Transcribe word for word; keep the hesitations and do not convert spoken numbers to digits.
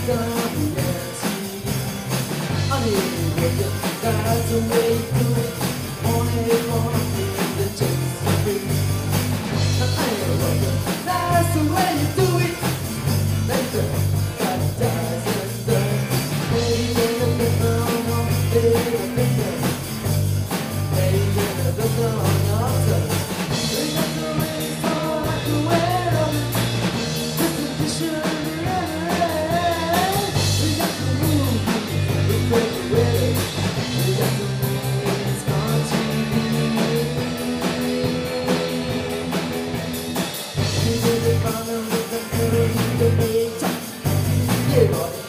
That's the way you do it. Only one thing that takes the beat. That's the way you do it. That's the that doesn't done. Hey, yeah, the no, hey, the hey, yeah, the no, no, we got the way so like the way of it. This is the we got the move, we break the way. We got the moves on T V. We did it from the rhythm to the beat. Yeah, boy.